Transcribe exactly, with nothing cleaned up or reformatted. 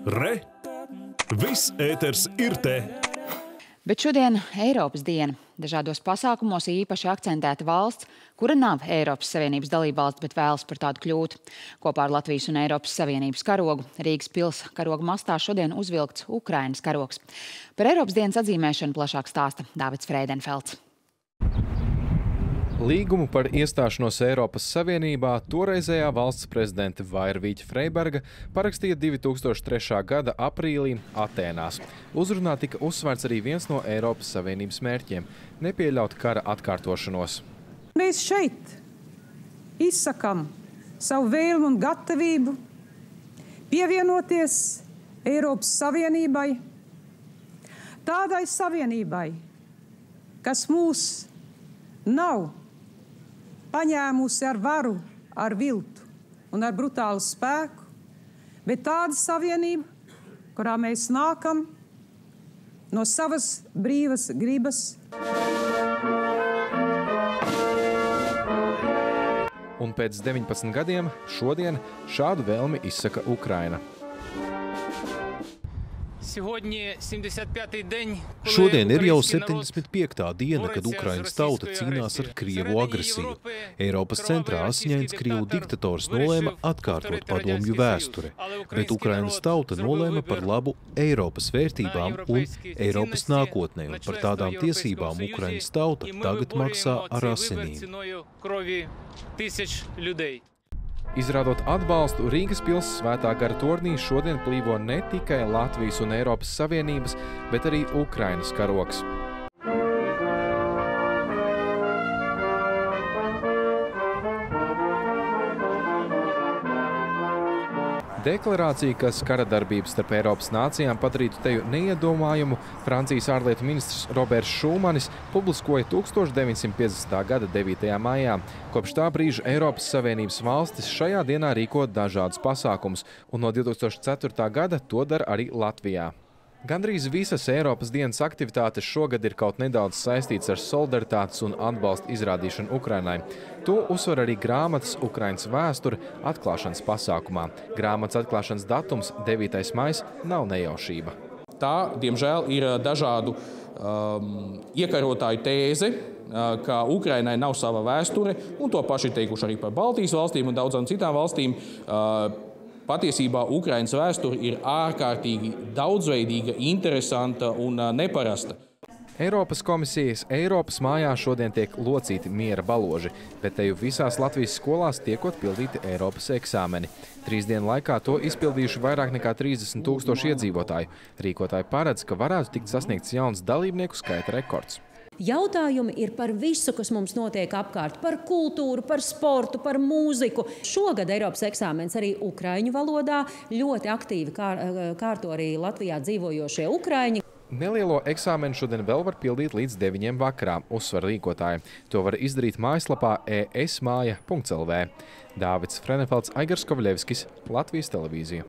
Re! Viss ēters ir te! Bet šodien Eiropas diena. Dažādos pasākumos īpaši akcentēta valsts, kura nav Eiropas Savienības dalībvalsts, bet vēlas par tādu kļūt. Kopā ar Latvijas un Eiropas Savienības karogu Rīgas pils karoga mastā šodien uzvilkts Ukrainas karogs. Par Eiropas dienas atzīmēšanu plašāk stāsta Dāvids Freidenfelds. Līgumu par iestāšanos Eiropas Savienībā toreizējā valsts prezidente Vairvīķa Freiberga parakstīja divi tūkstoši trešā gada aprīlī Atēnās. Uzrunā tika uzsvērts arī viens no Eiropas Savienības mērķiem – nepieļaut kara atkārtošanos. Mēs šeit izsakam savu vēlmu un gatavību pievienoties Eiropas Savienībai, tādai savienībai, kas mūs nav paņēmusi ar varu, ar viltu un ar brutālu spēku, bet tāda savienība, kurā mēs nākam no savas brīvas gribas. Un pēc deviņpadsmit gadiem šodien šādu vēlmi izsaka Ukraina. Šodien ir jau septiņdesmit piektā diena, kad Ukrainas tauta cīnās ar Krievu agresiju. Eiropas centrā asiņains Krievu diktators nolēma atkārtot padomju vēsture, bet Ukrainas tauta nolēma par labu Eiropas vērtībām un Eiropas nākotnē, un par tādām tiesībām Ukrainas tauta tagad maksā ar asinīm. Izrādot atbalstu, Rīgas pils Svētā gara tornī šodien plīvo ne tikai Latvijas un Eiropas Savienības, bet arī Ukrainas karogs. Deklarācija, kas kara darbības starp Eiropas nācijām padarītu teju neiedomājumu, Francijas ārlietu ministrs Roberts Šūmanis publiskoja tūkstoš deviņsimt piecdesmitā gada devītajā maijā. Kopš tā brīža Eiropas Savienības valstis šajā dienā rīko dažādus pasākumus, un no divi tūkstoši ceturtā gada to dara arī Latvijā. Gandrīz visas Eiropas dienas aktivitātes šogad ir kaut nedaudz saistīts ar solidaritātes un atbalsta izrādīšanu Ukrainai. To uzsver arī grāmatas Ukrainas vēsture atklāšanas pasākumā. Grāmatas atklāšanas datums devītais maijs nav nejaušība. Tā, diemžēl, ir dažādu um, iekarotāju tēze, ka Ukrainai nav sava vēsture, un to paši teikuši arī par Baltijas valstīm un daudzām citām valstīm. Uh, Patiesībā Ukrainas vēsture ir ārkārtīgi daudzveidīga, interesanta un neparasta. Eiropas komisijas Eiropas mājā šodien tiek locīti miera baloži, bet teju visās Latvijas skolās tiekot pildīti Eiropas eksāmeni. Trīs dienu laikā to izpildījuši vairāk nekā trīsdesmit tūkstoši iedzīvotāju. Rīkotāji paredz, ka varētu tikt sasniegts jauns dalībnieku skaita rekords. Jautājumi ir par visu, kas mums notiek apkārt, par kultūru, par sportu, par mūziku. Šogad Eiropas eksāmens arī ukraiņu valodā ļoti aktīvi kārto arī Latvijā dzīvojošie ukraiņi. Nelielo eksāmenu šodien vēl var pildīt līdz deviņiem vakarā, uzsver rīkotāji. To var izdarīt mājaslapā e s māja punkts l v. Dāvids Freidenfelds, Aigars Kovļevskis, Latvijas televīzija.